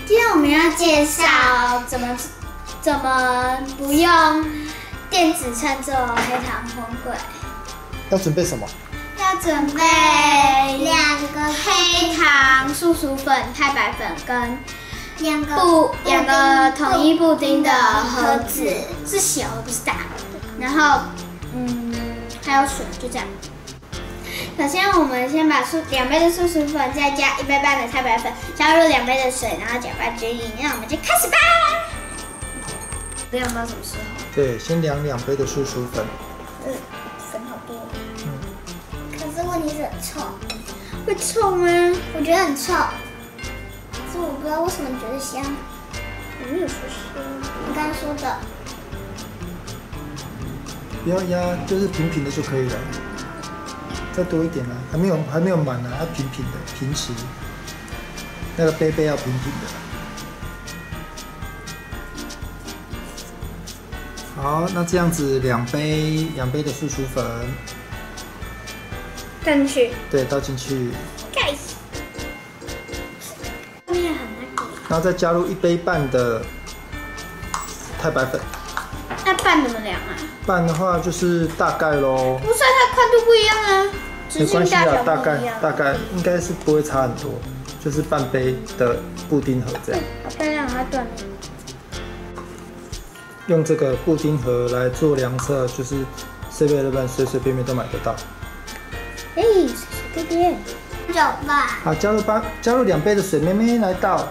今天我们要介绍怎么不用电子秤做黑糖荤桂。 要准备什么？ 要准备2个黑糖、素薯粉、太白粉跟2个统一布丁的盒子，是小的不是大的。然后还有水，就这样。首先，我们先把2杯的素薯粉，再加1杯半的太白粉，加入2杯的水，然后搅拌均匀。那我们就开始吧。量到什么时候？ 对，先量2杯的素薯粉。 粉好多。可是问题是很臭。会臭吗？我觉得很臭。可是我不知道为什么你觉得香。我没有说香。你刚刚说的。 不要压，就是平平的就可以了。再多一点啊，还没有满啊，要平平的，平齐。那个杯要平平的。好，那这样子2杯的素薯粉， 倒进去。 对，倒进去。 盖死。后面很那个。 然后再加入1杯半的太白粉。 那半怎么量啊？ 半的话就是大概咯。 不是，它宽度不一样啊。 没关系啊，大概应该是不会差很多，就是半杯的布丁盒这样。 好漂亮，它断了。 用这个布丁盒来做量测，就是7-Eleven随随便便都买得到。 随随便便。搅拌。 好，加入2杯的水，妹妹来倒。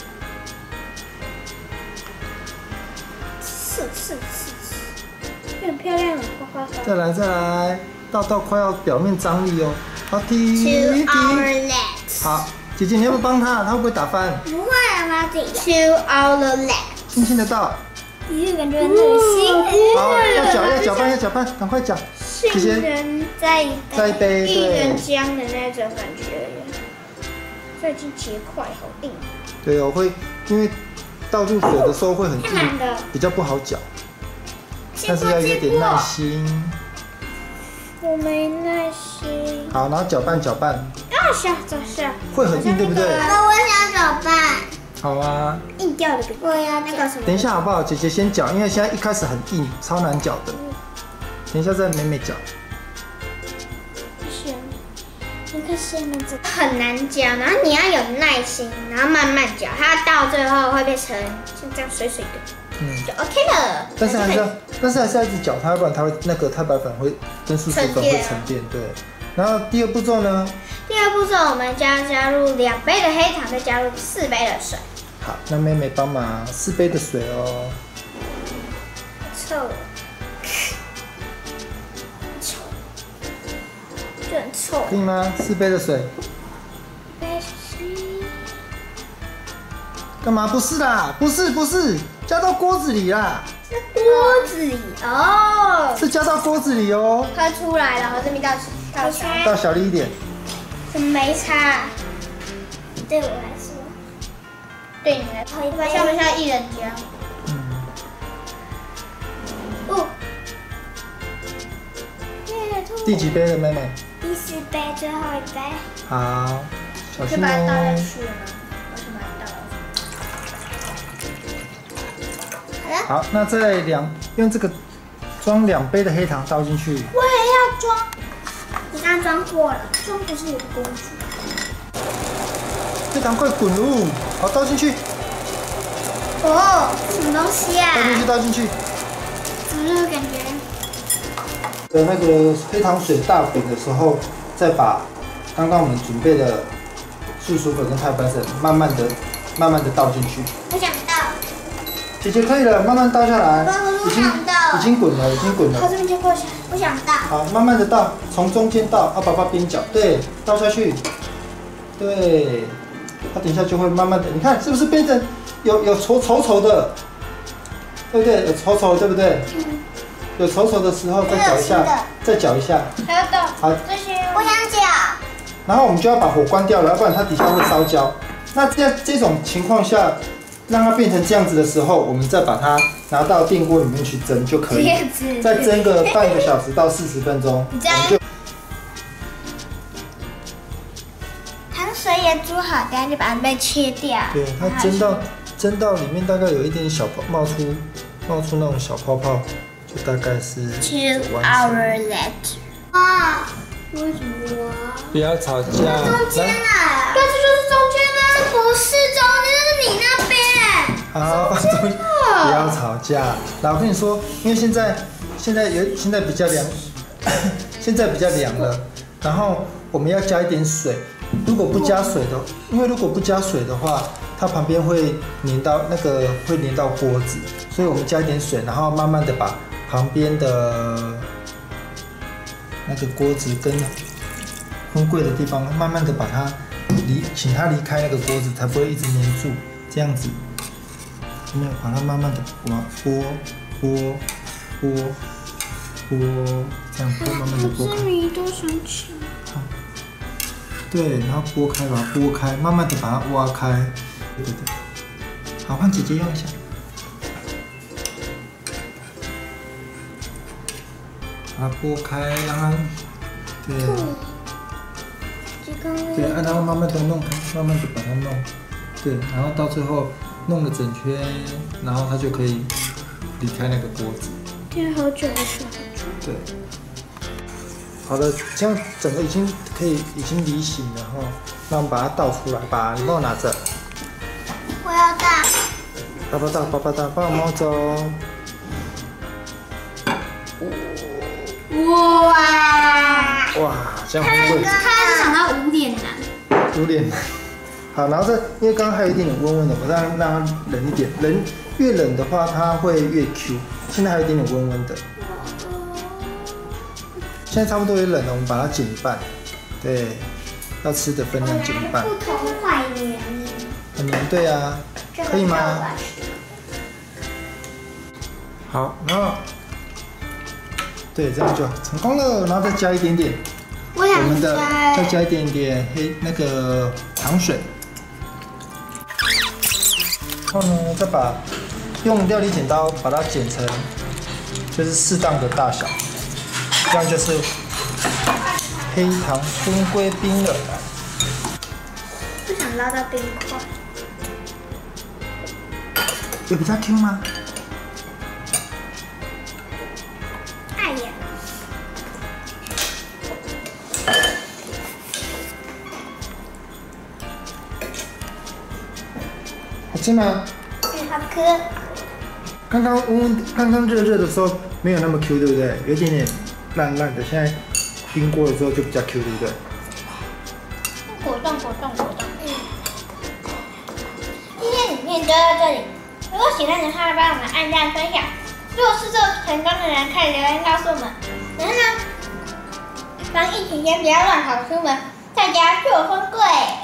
是，很漂亮，花。 再来，倒快要表面张力哦。好，停。好，姐姐你要不要帮他？他会不会打翻？ 不会啊，妈自己。To our left。 轻轻的倒。 感觉很恶心。 好，要搅拌，赶快搅。 杏仁再一杯薏仁浆的那种感觉，这已经结块，好硬。 对哦，因为倒入水的时候会很硬，比较不好搅。但是要有点耐心。 我没耐心。 好，然后搅拌。 下。 会很硬，对不对？ 那我想搅拌。 好啊。 硬掉的。我要那个什么？ 等一下好不好？姐姐先搅，因为现在一开始很硬，超难搅的。等一下再妹搅。 一个仙人掌很难搅，然后你要有耐心，然后慢慢搅，它到最后会变成像这样水水的，就 OK 了。 但是还是要一直搅它，不然它会那个太白粉会跟素薯粉会沉淀。对。然后第2步骤呢？ 第2步骤我们就要加入2杯的黑糖，再加入4杯的水。 好，那妹妹帮忙4杯的水哦。 臭。就很臭。 可以吗？4杯的水。干嘛？不是啦，不是，加到锅子里啦。 是锅子里哦。 是加到锅子里哦。 它出来了，我这边倒小力一点。 怎么没差？对我来说，对你来说，像不像薏仁浆？ 第几杯了，妹妹？ 第4杯，最后1杯。 好，小心哦。 就把它倒下去了吗？我先把它倒了。 好，那再用这个装2杯的黑糖倒进去。 我也要装。你刚刚装过了，装不是有个工具。 黑糖快滚喽！好，倒进去。 什么东西啊？ 倒进去。 怎么那个感觉？ 那个黑糖水大滚的时候，再把刚刚我们准备的素薯粉跟太白粉慢慢的倒进去。 我想倒。 姐姐可以了，慢慢倒下来。已经滚了。 好，这边就过去。我想倒。好， 慢慢的倒，从中间倒，爸爸边搅，对，倒下去，对，它等一下就会慢慢的，你看是不是变成有稠的，对不对？有稠，对不对？有稠的时候再搅一下， 还要倒。 好， 这些我想搅。 然后我们就要把火关掉了，要不然它底下会烧焦。那这种情况下，让它变成这样子的时候，我们再把它拿到电锅里面去蒸就可以，再蒸个半个小时到40分钟。 你这样。 水也煮好，等下就把它被切掉。 对，它蒸到里面大概有一点小泡冒出那种小泡泡，就大概是 2 hours later。啊，为什么啊？ 不要吵架。 中间啊，对，这就是中间啊，这不是中间，这是你那边。 好，不要吵架。来，我跟你说，因为现在比较凉，现在比较凉了，然后我们要加一点水。如果不加水的话，它旁边会粘到锅子，所以我们加一点水，然后慢慢的把旁边的那个锅子跟荤柜的地方，慢慢的把它请它离开那个锅子，才不会一直粘住，这样子。有没有把它慢慢的拨，这样拨，慢慢的拨开。 你都生气。 对，然后把它拨开，慢慢的把它挖开。对。好，换姐姐用一下。把它拨开，让它对，然后慢慢的弄开，慢慢的把它弄。对，然后到最后弄了整圈，然后它就可以离开那个锅子。 对，好久。 对。好的，这样整个已经离形了哈。那我们把它倒出来吧，你帮我拿着。 我要倒。 爸爸倒，帮我摸走。哇，这样会。 他想到5点难。 5点难。好，然后因为刚刚还有一点点温温的，我让它冷一点。越冷的话，它会越 Q。现在还有一点点温温的。现在差不多也冷了，我们把它剪一半。对，要吃的分量剪一半。 不同坏黏。 很黏，对啊，可以吗？好，然后对，这样就成功了。然后再加一点点，再加一点点那个糖水。然后呢，再用料理剪刀把它剪成就是适当的大小。这样就是黑糖荤龟冰了。 不想捞到冰块。 有比较 Q 吗？ 哎呀！ 好吃吗？ 好吃。 刚刚热的时候没有那么 Q， 对不对？有一点点烂烂的，现在冰过了之后就比较 Q， 对不对？ 果冻。今天影片就到这里，如果喜欢的话，帮我们按赞分享。如果是做成功的人，可以留言告诉我们。然后呢，防疫期间不要乱跑出门，在家做荤柜。